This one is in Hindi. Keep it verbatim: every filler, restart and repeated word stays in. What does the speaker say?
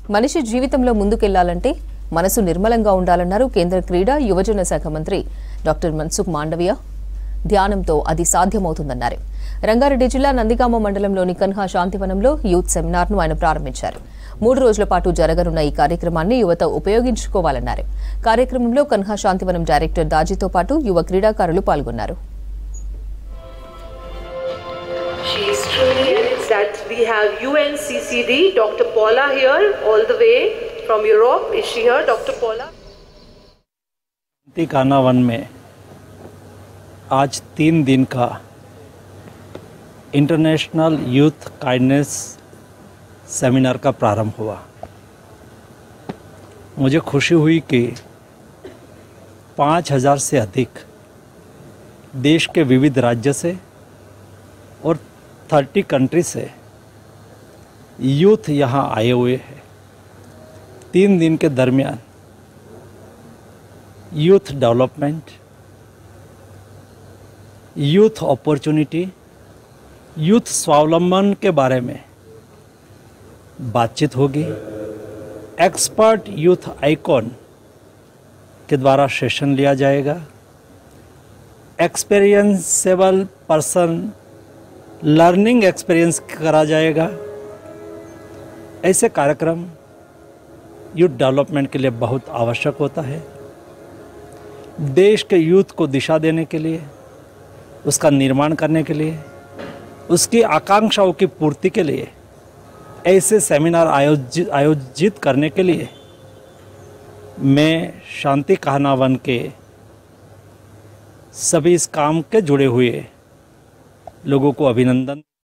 మనిషి జీవితంలో ముందుకెళ్లాలంటే మనసు నిర్మలంగా ఉండాలన్నారు కేంద్ర క్రీడా యువజన శాఖ మంత్రి డాక్టర్ మన్సుఖ్ మాండవియా. ధ్యానంతో అది సాధ్యమవుతుందన్నారు. రంగారెడ్డి జిల్లా నందిగామ మండలంలోని కన్హా శాంతివనంలో యూత్ సెమినార్ను ఆయన ప్రారంభించారు. మూడు రోజుల పాటు జరగనున్న ఈ కార్యక్రమాన్ని యువత ఉపయోగించుకోవాలన్నారు. కార్యక్రమంలో కన్హా శాంతివనం డైరెక్టర్ దాజితో పాటు యువ క్రీడాకారులు పాల్గొన్నారు. That we have U N C C D, Doctor Paula here, all the way from Europe. Is she here, Doctor Paula? Kanha वन में आज तीन दिन का इंटरनेशनल यूथ काइंडनेस सेमिनार का प्रारंभ हुआ। मुझे खुशी हुई कि पाँच हजार से अधिक देश के विविध राज्य से और तीस कंट्री से यूथ यहाँ आए हुए हैं। तीन दिन के दरमियान youth development, youth opportunity, youth स्वावलंबन के बारे में बातचीत होगी। एक्सपर्ट यूथ आइकॉन के द्वारा सेशन लिया जाएगा। एक्सपीरियंसेबल पर्सन लर्निंग एक्सपीरियंस करा जाएगा। ऐसे कार्यक्रम यूथ डेवलपमेंट के लिए बहुत आवश्यक होता है। देश के यूथ को दिशा देने के लिए, उसका निर्माण करने के लिए, उसकी आकांक्षाओं की पूर्ति के लिए ऐसे सेमिनार आयोजित आयोजित करने के लिए मैं शांति कान्हा वन के सभी इस काम के जुड़े हुए लोगों को अभिनंदन